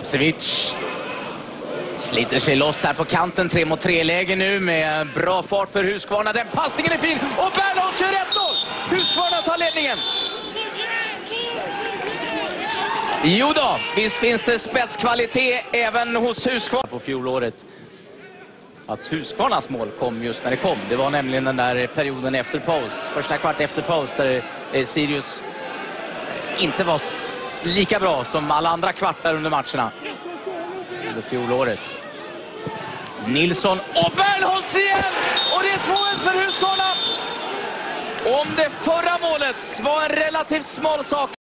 Rotsevic sliter sig loss här på kanten. 3-mot-3-läge nu med bra fart för Huskvarna. Den passningen är fin och Bernhardt kör 1-0. Huskvarna tar ledningen. Jo då, visst finns det spetskvalitet även hos Huskvarna på fjolåret. Att Huskvarnas mål kom just när det kom. Det var nämligen den där perioden efter paus. Första kvart efter paus där Sirius inte var lika bra som alla andra kvartar under matcherna. Under fjolåret. Nilsson och Bernhardt igen! Och det är 2-1 för Huskvarna! Om det förra målet var en relativt smal sak